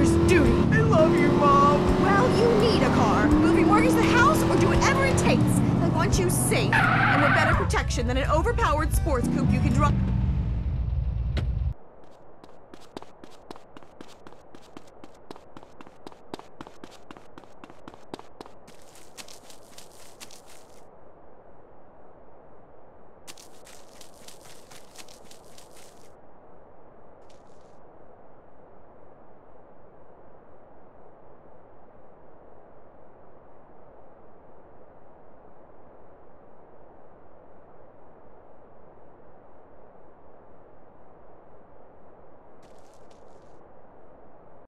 father's duty. I love you, Mom. Well, you need a car. We'll remortgage the house or do whatever it takes. I want you safe and with better protection than an overpowered sports coupe you can drive.